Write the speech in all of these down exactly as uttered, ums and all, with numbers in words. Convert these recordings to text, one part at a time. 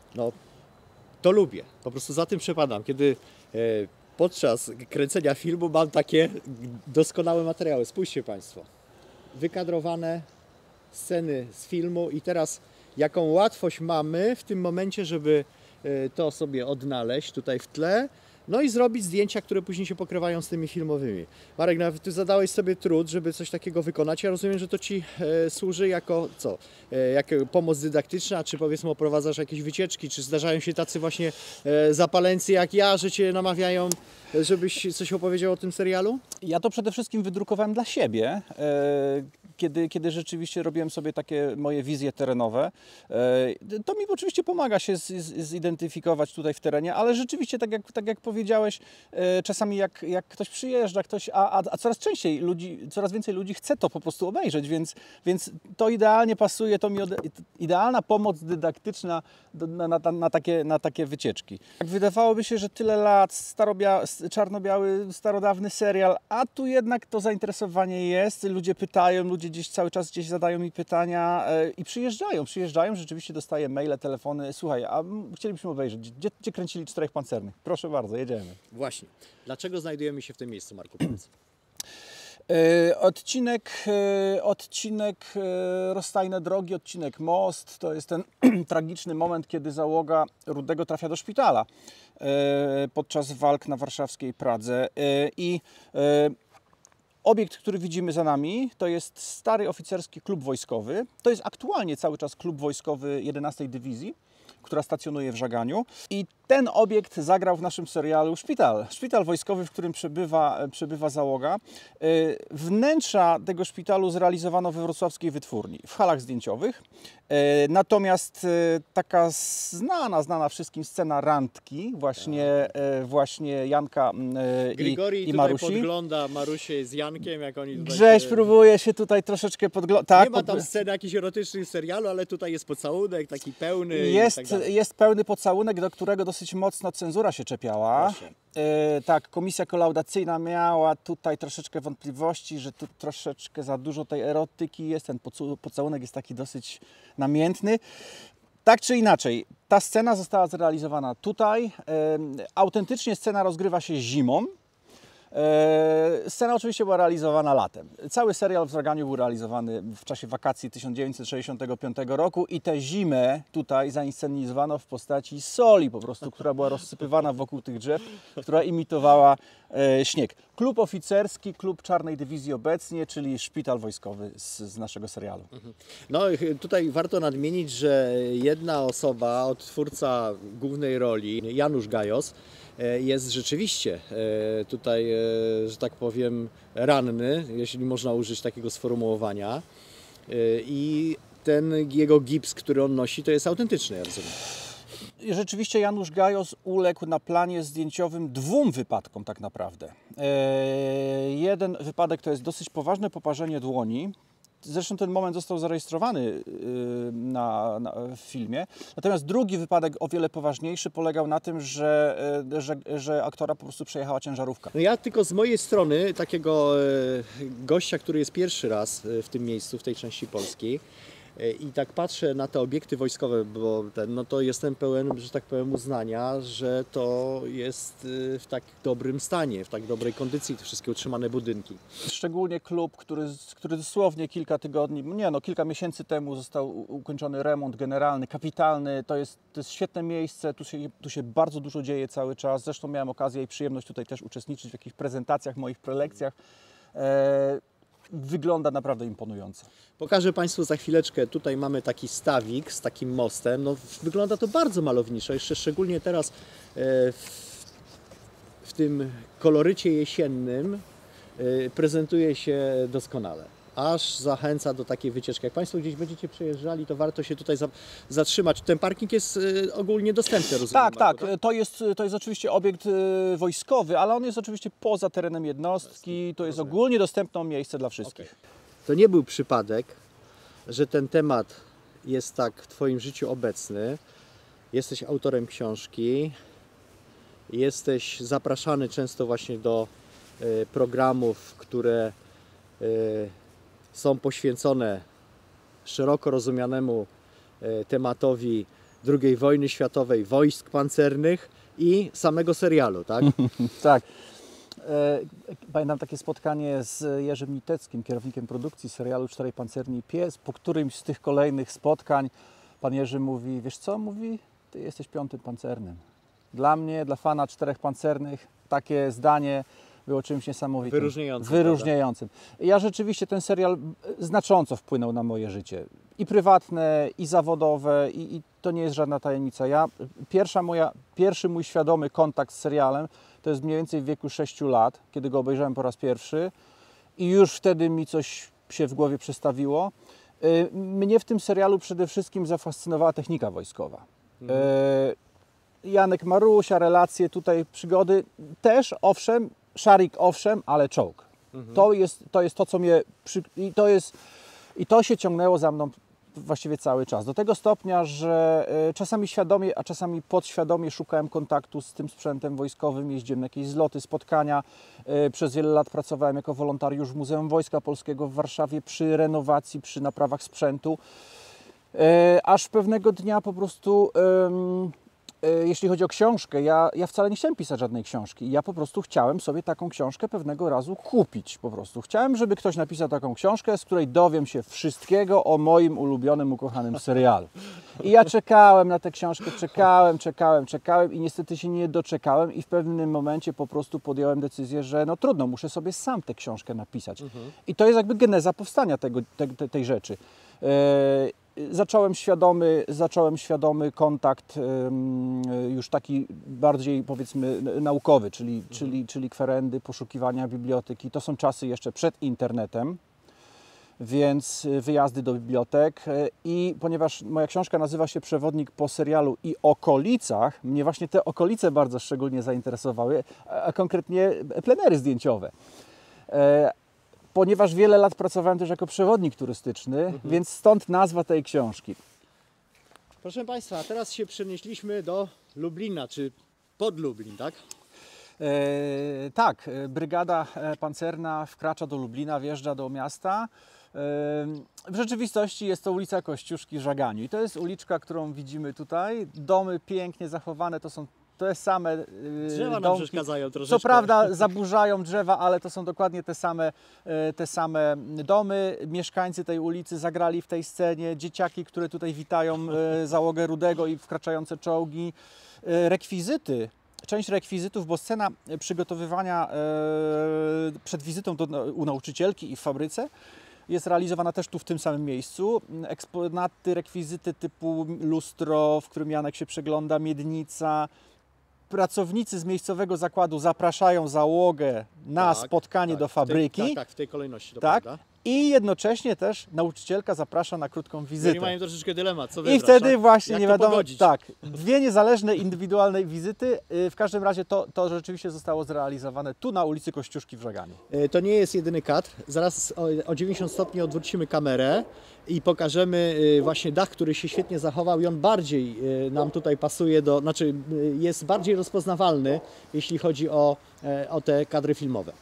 No, to lubię, po prostu za tym przepadam, kiedy e, podczas kręcenia filmu mam takie doskonałe materiały. Spójrzcie Państwo, wykadrowane sceny z filmu i teraz jaką łatwość mamy w tym momencie, żeby e, to sobie odnaleźć tutaj w tle, no i zrobić zdjęcia, które później się pokrywają z tymi filmowymi. Marek, nawet Ty zadałeś sobie trud, żeby coś takiego wykonać. Ja rozumiem, że to Ci e, służy jako co? E, jako pomoc dydaktyczna, czy powiedzmy oprowadzasz jakieś wycieczki, czy zdarzają się tacy właśnie e, zapaleńcy jak ja, że Cię namawiają, e, żebyś coś opowiedział o tym serialu? Ja to przede wszystkim wydrukowałem dla siebie, e, kiedy, kiedy rzeczywiście robiłem sobie takie moje wizje terenowe. E, to mi oczywiście pomaga się z, z, zidentyfikować tutaj w terenie, ale rzeczywiście, tak jak, tak jak powiedziałeś, e, czasami jak, jak ktoś przyjeżdża, ktoś, a, a, a coraz częściej ludzi, coraz więcej ludzi chce to po prostu obejrzeć, więc, więc to idealnie pasuje, to mi ode, idealna pomoc dydaktyczna do, na, na, na, takie, na takie wycieczki. Tak wydawałoby się, że tyle lat, starobia, czarno-biały, starodawny serial, a tu jednak to zainteresowanie jest, ludzie pytają, ludzie gdzieś cały czas gdzieś zadają mi pytania e, i przyjeżdżają, przyjeżdżają, rzeczywiście dostaję maile, telefony, słuchaj, a chcielibyśmy obejrzeć, gdzie, gdzie kręcili Czterech Pancernych? Proszę bardzo, jedziemy. Właśnie. Dlaczego znajdujemy się w tym miejscu, Marku? Powiedz. E, odcinek, e, odcinek e, Rozstajne drogi, odcinek Most, to jest ten tragiczny moment, kiedy załoga Rudego trafia do szpitala e, podczas walk na warszawskiej Pradze e, i e, obiekt, który widzimy za nami, to jest stary oficerski klub wojskowy. To jest aktualnie cały czas klub wojskowy jedenastej Dywizji, która stacjonuje w Żaganiu. I ten obiekt zagrał w naszym serialu szpital. Szpital wojskowy, w którym przebywa, przebywa załoga. Wnętrza tego szpitalu zrealizowano we wrocławskiej wytwórni, w halach zdjęciowych. Natomiast taka znana, znana wszystkim scena randki, właśnie, właśnie Janka i, Grigori i Marusi. tutaj podgląda Marusię z Jankiem, jak oni tutaj Grześ się... próbuje się tutaj troszeczkę podglądać. Tak, nie ma tam sceny jakichś erotycznych serialu, ale tutaj jest pocałunek taki pełny. Jest, i tak dalej. jest pełny pocałunek, do którego dosyć mocno cenzura się czepiała. E, tak, komisja kolaudacyjna miała tutaj troszeczkę wątpliwości, że tu troszeczkę za dużo tej erotyki jest. Ten pocałunek jest taki dosyć namiętny. Tak czy inaczej, ta scena została zrealizowana tutaj. E, autentycznie scena rozgrywa się zimą. E, scena oczywiście była realizowana latem. Cały serial w Żaganiu był realizowany w czasie wakacji tysiąc dziewięćset sześćdziesiątego piątego roku i tę zimę tutaj zainscenizowano w postaci soli po prostu, która była rozsypywana wokół tych drzew, która imitowała e, śnieg. Klub oficerski, klub Czarnej Dywizji obecnie, czyli szpital wojskowy z, z naszego serialu. No tutaj warto nadmienić, że jedna osoba, odtwórca głównej roli, Janusz Gajos, jest rzeczywiście tutaj, że tak powiem, ranny, jeśli można użyć takiego sformułowania. I ten jego gips, który on nosi, to jest autentyczny, ja rozumiem. Rzeczywiście Janusz Gajos uległ na planie zdjęciowym dwóm wypadkom tak naprawdę. E, jeden wypadek to jest dosyć poważne poparzenie dłoni. Zresztą ten moment został zarejestrowany na, na, w filmie. Natomiast drugi wypadek, o wiele poważniejszy, polegał na tym, że, że, że aktora po prostu przejechała ciężarówka. No ja tylko z mojej strony, takiego gościa, który jest pierwszy raz w tym miejscu, w tej części Polski, i tak patrzę na te obiekty wojskowe, bo ten, no to jestem pełen, że tak powiem, uznania, że to jest w tak dobrym stanie, w tak dobrej kondycji te wszystkie utrzymane budynki. Szczególnie klub, który, który dosłownie kilka tygodni, nie no, kilka miesięcy temu został ukończony remont generalny, kapitalny. To jest, to jest świetne miejsce, tu się, tu się bardzo dużo dzieje cały czas. Zresztą miałem okazję i przyjemność tutaj też uczestniczyć w jakichś prezentacjach, moich prelekcjach. E Wygląda naprawdę imponująco. Pokażę Państwu za chwileczkę, tutaj mamy taki stawik z takim mostem. No, wygląda to bardzo malowniczo, jeszcze szczególnie teraz w, w tym kolorycie jesiennym prezentuje się doskonale. Aż zachęca do takiej wycieczki. Jak Państwo gdzieś będziecie przejeżdżali, to warto się tutaj za, zatrzymać. Ten parking jest ogólnie dostępny, rozumiem? Tak, tak. To jest, to jest oczywiście obiekt wojskowy, ale on jest oczywiście poza terenem jednostki. To jest ogólnie dostępne miejsce dla wszystkich. Okay. To nie był przypadek, że ten temat jest tak w Twoim życiu obecny. Jesteś autorem książki, jesteś zapraszany często właśnie do programów, które są poświęcone szeroko rozumianemu tematowi drugiej wojny światowej, wojsk pancernych i samego serialu, tak? Tak. E, pamiętam takie spotkanie z Jerzym Niteckim, kierownikiem produkcji serialu Czterej Pancerni i Pies. Po którymś z tych kolejnych spotkań pan Jerzy mówi, wiesz co, mówi, ty jesteś piątym pancernym. Dla mnie, dla fana Czterech Pancernych, takie zdanie było czymś niesamowitym. Wyróżniającym. Wyróżniającym. Ja rzeczywiście ten serial znacząco wpłynął na moje życie. I prywatne, i zawodowe, i, i to nie jest żadna tajemnica. Ja, pierwsza moja, pierwszy mój świadomy kontakt z serialem to jest mniej więcej w wieku sześciu lat, kiedy go obejrzałem po raz pierwszy i już wtedy mi coś się w głowie przestawiło. Mnie w tym serialu przede wszystkim zafascynowała technika wojskowa. Mhm. Janek Marusia, relacje tutaj, przygody też, owszem, szarik owszem, ale czołg. Mhm. To jest, to jest to, co mnie... Przy... I, to jest... I to się ciągnęło za mną właściwie cały czas. Do tego stopnia, że czasami świadomie, a czasami podświadomie szukałem kontaktu z tym sprzętem wojskowym, jeździłem na jakieś zloty, spotkania. Przez wiele lat pracowałem jako wolontariusz w Muzeum Wojska Polskiego w Warszawie przy renowacji, przy naprawach sprzętu. Aż pewnego dnia po prostu... Jeśli chodzi o książkę, ja, ja wcale nie chciałem pisać żadnej książki. Ja po prostu chciałem sobie taką książkę pewnego razu kupić. Po prostu chciałem, żeby ktoś napisał taką książkę, z której dowiem się wszystkiego o moim ulubionym, ukochanym serialu. I ja czekałem na tę książkę, czekałem, czekałem, czekałem i niestety się nie doczekałem i w pewnym momencie po prostu podjąłem decyzję, że no trudno, muszę sobie sam tę książkę napisać. Mhm. I to jest jakby geneza powstania tego, te, te, tej rzeczy. Zacząłem świadomy, zacząłem świadomy kontakt um, już taki bardziej powiedzmy naukowy, czyli, mhm. czyli, czyli kwerendy, poszukiwania biblioteki. To są czasy jeszcze przed internetem, więc wyjazdy do bibliotek i ponieważ moja książka nazywa się Przewodnik po serialu i okolicach, mnie właśnie te okolice bardzo szczególnie zainteresowały, a konkretnie plenery zdjęciowe. Ponieważ wiele lat pracowałem też jako przewodnik turystyczny, mhm. więc stąd nazwa tej książki. Proszę Państwa, a teraz się przenieśliśmy do Lublina, czy pod Lublin, tak? E, tak, brygada pancerna wkracza do Lublina, wjeżdża do miasta. E, w rzeczywistości jest to ulica Kościuszki w Żaganiu. I to jest uliczka, którą widzimy tutaj. Domy pięknie zachowane, to są te same drzewa nam domki. przeszkadzają troszeczkę. Co prawda zaburzają drzewa, ale to są dokładnie te same, te same domy. Mieszkańcy tej ulicy zagrali w tej scenie. Dzieciaki, które tutaj witają załogę Rudego i wkraczające czołgi. Rekwizyty. Część rekwizytów, bo scena przygotowywania przed wizytą do, u nauczycielki i w fabryce jest realizowana też tu w tym samym miejscu. Eksponaty, rekwizyty typu lustro, w którym Janek się przegląda, miednica. Pracownicy z miejscowego zakładu zapraszają załogę na tak, spotkanie tak, do fabryki. W tej, tak, tak, w tej kolejności, to tak. prawda. I jednocześnie też nauczycielka zaprasza na krótką wizytę. Oni mają troszeczkę dylemat, co wybrać, I wtedy tak? właśnie Jak nie to wiadomo, pogodzić? tak, dwie niezależne, indywidualne wizyty. W każdym razie to, to rzeczywiście zostało zrealizowane tu na ulicy Kościuszki w Żaganiu. To nie jest jedyny kadr. Zaraz o, o dziewięćdziesiąt stopni odwrócimy kamerę i pokażemy właśnie dach, który się świetnie zachował i on bardziej nam tutaj pasuje do, znaczy jest bardziej rozpoznawalny, jeśli chodzi o, o te kadry filmowe.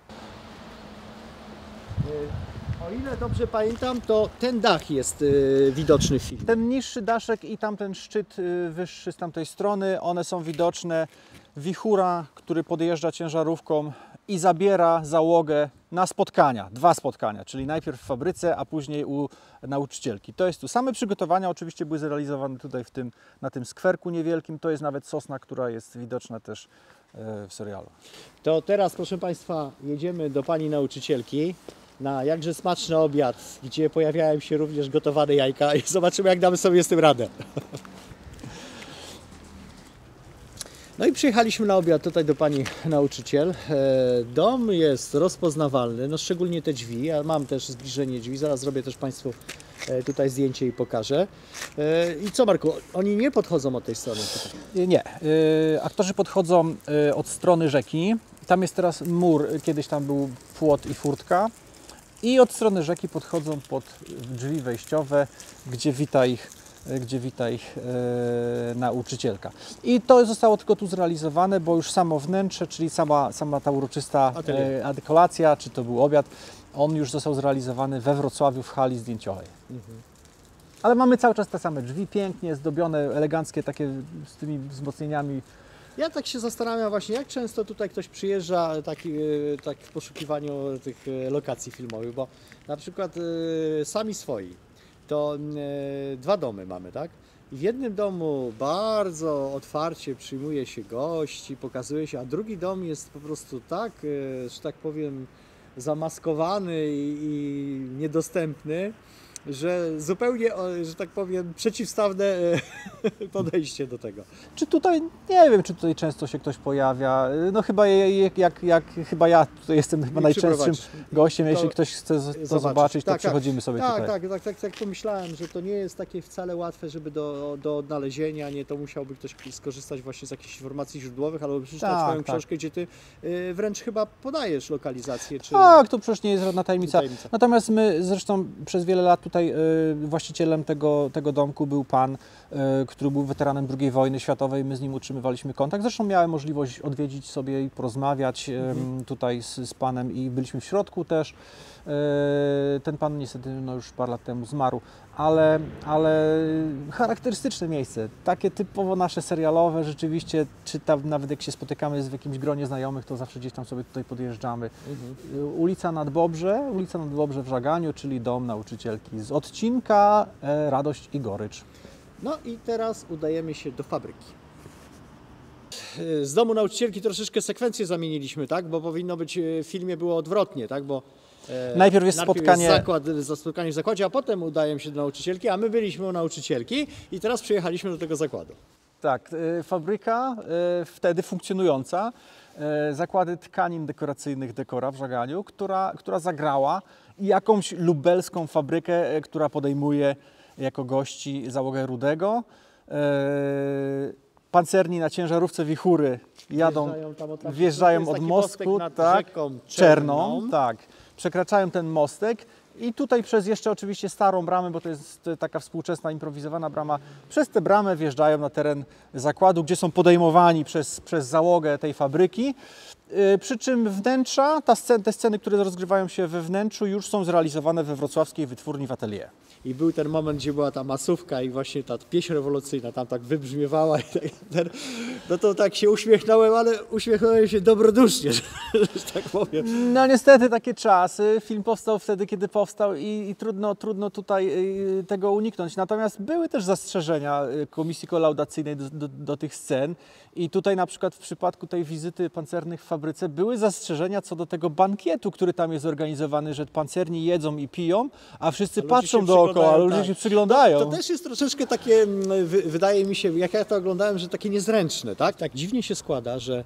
O ile dobrze pamiętam, to ten dach jest y, widoczny w filmie. Ten niższy daszek i tamten szczyt y, wyższy z tamtej strony, one są widoczne. Wichura, który podjeżdża ciężarówką i zabiera załogę na spotkania, dwa spotkania, czyli najpierw w fabryce, a później u nauczycielki. To jest tu. Same przygotowania oczywiście były zrealizowane tutaj w tym, na tym skwerku niewielkim. To jest nawet sosna, która jest widoczna też y, w serialu. To teraz, proszę Państwa, jedziemy do pani nauczycielki na jakże smaczny obiad, gdzie pojawiają się również gotowane jajka i zobaczymy, jak damy sobie z tym radę. No i przyjechaliśmy na obiad tutaj do pani nauczyciel. Dom jest rozpoznawalny, no szczególnie te drzwi. Ja mam też zbliżenie drzwi, zaraz zrobię też Państwu tutaj zdjęcie i pokażę. I co, Marku, oni nie podchodzą od tej strony? Nie, aktorzy podchodzą od strony rzeki. Tam jest teraz mur, kiedyś tam był płot i furtka. I od strony rzeki podchodzą pod drzwi wejściowe, gdzie wita ich, gdzie wita ich e, nauczycielka. I to zostało tylko tu zrealizowane, bo już samo wnętrze, czyli sama, sama ta uroczysta e, adekolacja, czy to był obiad, on już został zrealizowany we Wrocławiu w hali zdjęciowej. Mhm. Ale mamy cały czas te same drzwi, pięknie zdobione, eleganckie, takie z tymi wzmocnieniami. Ja tak się zastanawiam właśnie, jak często tutaj ktoś przyjeżdża taki, y, tak w poszukiwaniu tych y, lokacji filmowych, bo na przykład y, Sami Swoi, to y, dwa domy mamy, tak? I w jednym domu bardzo otwarcie przyjmuje się gości, pokazuje się, a drugi dom jest po prostu tak, y, że tak powiem, zamaskowany i, i niedostępny, że zupełnie, o, że tak powiem, przeciwstawne e, podejście do tego. Czy tutaj, nie wiem, czy tutaj często się ktoś pojawia, no chyba jak, jak, jak chyba ja tutaj jestem chyba I najczęstszym przyprowadź. gościem, To jeśli ktoś chce z- to zobaczyć. zobaczyć, to Tak, tak. przychodzimy sobie Tak, tutaj. tak, tak, tak, tak pomyślałem, że to nie jest takie wcale łatwe, żeby do, do odnalezienia, nie, to musiałby ktoś skorzystać właśnie z jakichś informacji źródłowych, albo przeczytać Tak, Twoją tak. książkę, gdzie Ty y, wręcz chyba podajesz lokalizację, czy... Tak, to przecież nie jest żadna tajemnica. tajemnica. Natomiast my zresztą przez wiele lat tutaj y, właścicielem tego, tego domku był pan, y, który był weteranem drugiej wojny światowej. My z nim utrzymywaliśmy kontakt. Zresztą miałem możliwość odwiedzić sobie i porozmawiać y, Mhm. tutaj z, z panem i byliśmy w środku też. Y, ten pan niestety no, już parę lat temu zmarł, ale, ale charakterystyczne miejsce. Takie typowo nasze serialowe rzeczywiście, czy tam nawet jak się spotykamy w jakimś gronie znajomych, to zawsze gdzieś tam sobie tutaj podjeżdżamy. Mhm. Ulica Nadbobrze, ulica Nadbobrze w Żaganiu, czyli dom nauczycielki z odcinka e, Radość i Gorycz. No i teraz udajemy się do fabryki. Z domu nauczycielki troszeczkę sekwencję zamieniliśmy, tak? Bo powinno być w filmie było odwrotnie, tak? Bo e, Najpierw jest spotkanie- Jest zakład, za spotkanie w zakładzie, a potem udajemy się do nauczycielki, a my byliśmy u nauczycielki i teraz przyjechaliśmy do tego zakładu. Tak, e, fabryka e, wtedy funkcjonująca, e, zakłady tkanin dekoracyjnych Dekora w Żaganiu, która, która zagrała i jakąś lubelską fabrykę, e, która podejmuje jako gości załogę Rudego. E, Pancerni na ciężarówce Wichury jadą, Wjeżdżają tam od, tam- wjeżdżają to jest od taki mostku, mostek nad tak, rzeką Czerną, Czerną. tak, przekraczają ten mostek i tutaj przez jeszcze oczywiście starą bramę, bo to jest taka współczesna, improwizowana brama, przez tę bramę wjeżdżają na teren zakładu, gdzie są podejmowani przez, przez załogę tej fabryki. Yy, przy czym wnętrza, ta scen, te sceny, które rozgrywają się we wnętrzu, już są zrealizowane we wrocławskiej wytwórni w Atelier. I był ten moment, gdzie była ta masówka i właśnie ta pieśń rewolucyjna tam tak wybrzmiewała i tak, ten, no to tak się uśmiechnąłem, ale uśmiechnąłem się dobrodusznie, że, że tak powiem. No niestety takie czasy. Film powstał wtedy, kiedy powstał i, i trudno, trudno tutaj y, tego uniknąć. Natomiast były też zastrzeżenia y, komisji kolaudacyjnej do, do, do tych scen i tutaj na przykład w przypadku tej wizyty pancernych w fabryce były zastrzeżenia co do tego bankietu, który tam jest organizowany, że pancerni jedzą i piją, a wszyscy A ludzie patrzą się dookoła, a przyglądają, ludzie tak. się przyglądają. To, to też jest troszeczkę takie, mm, wy, wydaje mi się, jak ja to oglądałem, że takie niezręczne, tak? Tak dziwnie się składa, że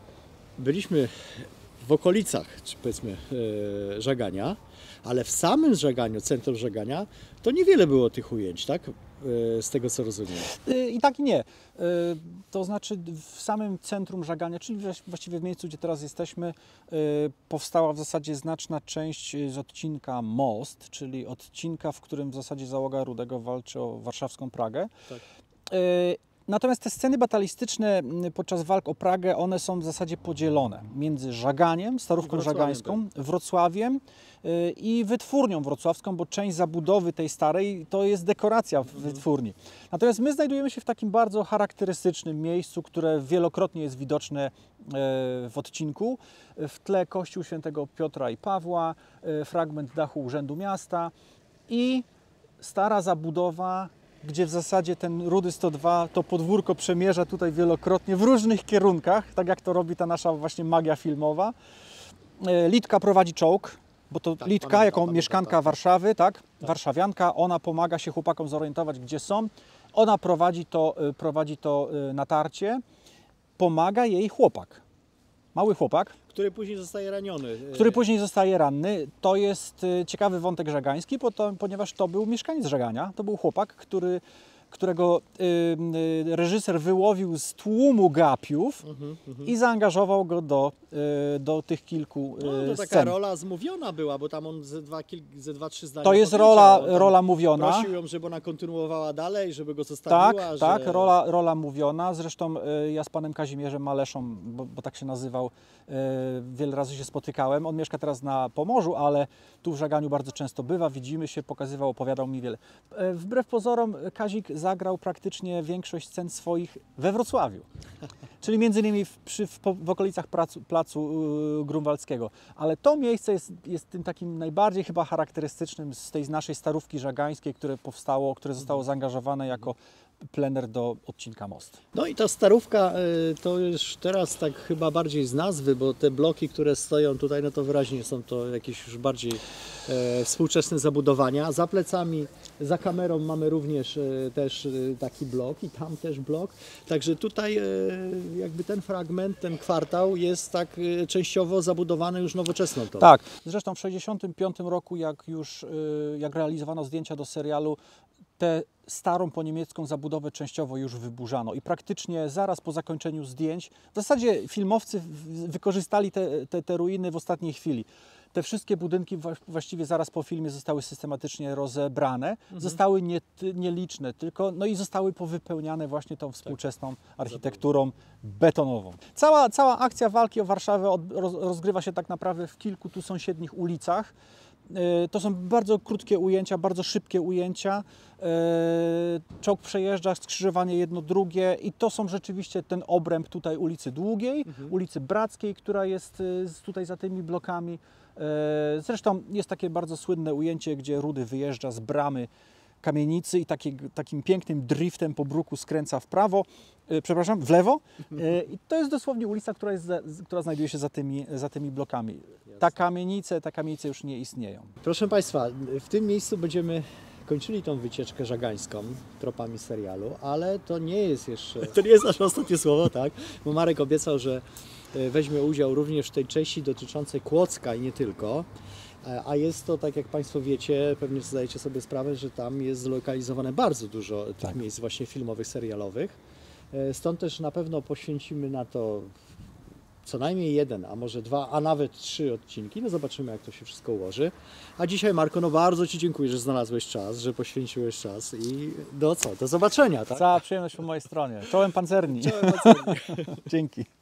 byliśmy w okolicach, czy powiedzmy, e, Żagania, ale w samym Żaganiu, centrum Żagania, to niewiele było tych ujęć, tak? E, z tego co rozumiem. Y, I tak i nie. Y, To znaczy w samym centrum Żagania, czyli właś- właściwie w miejscu, gdzie teraz jesteśmy, y, powstała w zasadzie znaczna część y, z odcinka Most, czyli odcinka, w którym w zasadzie załoga Rudego walczy o warszawską Pragę. Tak. Y, Natomiast te sceny batalistyczne m, podczas walk o Pragę, one są w zasadzie podzielone między Żaganiem, Starówką Wrocławiem, Żagańską, Wrocławiem y, i wytwórnią wrocławską, bo część zabudowy tej starej to jest dekoracja w wytwórni. Natomiast my znajdujemy się w takim bardzo charakterystycznym miejscu, które wielokrotnie jest widoczne e, w odcinku. W tle kościół świętego Piotra i Pawła, e, fragment dachu Urzędu Miasta i stara zabudowa, gdzie w zasadzie ten Rudy sto dwa to podwórko przemierza tutaj wielokrotnie w różnych kierunkach, tak jak to robi ta nasza właśnie magia filmowa. E, Litka prowadzi czołg, bo to Tak, Litka, pamiętam, jako pamiętam, mieszkanka tak. Warszawy, tak? Warszawianka, ona pomaga się chłopakom zorientować, gdzie są. Ona prowadzi to, y, prowadzi to y, natarcie. Pomaga jej chłopak, mały chłopak, Który później zostaje raniony. e, który później zostaje ranny. To jest y, ciekawy wątek żagański, bo to, ponieważ to był mieszkaniec Żagania. To był chłopak, który którego y, y, reżyser wyłowił z tłumu gapiów Mhm, mhm. i zaangażował go do, y, do tych kilku y, No, to taka scen. rola zmówiona była, bo tam on ze dwa, kil, ze dwa trzy zdania To jest powiedział. rola, On tam rola mówiona. Prosił ją, żeby ona kontynuowała dalej, żeby go Tak, zostawiła. że... tak, rola, rola mówiona. Zresztą y, ja z panem Kazimierzem Maleszą, bo, bo tak się nazywał, y, wiele razy się spotykałem. On mieszka teraz na Pomorzu, ale tu w Żaganiu bardzo często bywa. Widzimy się, pokazywał, opowiadał mi wiele. Y, wbrew pozorom Kazik zagrał praktycznie większość scen swoich we Wrocławiu. Czyli między innymi w, przy, w, w okolicach placu, placu y, Grunwaldzkiego. Ale to miejsce jest, jest tym takim najbardziej chyba charakterystycznym z tej naszej starówki żagańskiej, które powstało, które zostało zaangażowane jako plener do odcinka Most. No i ta starówka y, to już teraz tak chyba bardziej z nazwy, bo te bloki, które stoją tutaj, no to wyraźnie są to jakieś już bardziej e, współczesne zabudowania. Za plecami, za kamerą mamy również e, też e, taki blok i tam też blok. Także tutaj e, jakby ten fragment, ten kwartał jest tak e, częściowo zabudowany już nowoczesną to. Tak, zresztą w sześćdziesiątym piątym roku, jak już y, jak realizowano zdjęcia do serialu, tę starą po niemiecką zabudowę częściowo już wyburzano i praktycznie zaraz po zakończeniu zdjęć, w zasadzie filmowcy w- wykorzystali te, te, te ruiny w ostatniej chwili. Te wszystkie budynki wa- właściwie zaraz po filmie zostały systematycznie rozebrane, zostały nie, ty- nieliczne, tylko no i zostały powypełniane właśnie tą współczesną architekturą betonową. Cała, cała akcja walki o Warszawę od, roz, rozgrywa się tak naprawdę w kilku tu sąsiednich ulicach. E, To są bardzo krótkie ujęcia, bardzo szybkie ujęcia. E, Czołg przejeżdża, skrzyżowanie jedno drugie i to są rzeczywiście ten obręb tutaj ulicy Długiej, ulicy Brackiej, która jest e, z- tutaj za tymi blokami. E, Zresztą jest takie bardzo słynne ujęcie, gdzie Rudy wyjeżdża z bramy kamienicy i taki, takim pięknym driftem po bruku skręca w prawo, e, przepraszam, w lewo. E, I to jest dosłownie ulica, która, jest za, z- która znajduje się za tymi, za tymi blokami. Ta kamienice, te kamienice już nie istnieją. Proszę Państwa, w tym miejscu będziemy kończyli tą wycieczkę żagańską tropami serialu, ale to nie jest jeszcze, to nie jest nasze ostatnie słowo, tak? Bo Marek obiecał, że e, weźmie udział również w tej części dotyczącej Kłodzka i nie tylko. E, A jest to, tak jak Państwo wiecie, pewnie zdajecie sobie sprawę, że tam jest zlokalizowane bardzo dużo tych Tak. miejsc właśnie filmowych, serialowych. E, Stąd też na pewno poświęcimy na to co najmniej jeden, a może dwa, a nawet trzy odcinki. No zobaczymy, jak to się wszystko ułoży. A dzisiaj, Marko, no bardzo Ci dziękuję, że znalazłeś czas, że poświęciłeś czas i do co? Do zobaczenia, tak? Cała przyjemność po mojej stronie. Czołem pancerni. Czołem pancerni. Dzięki.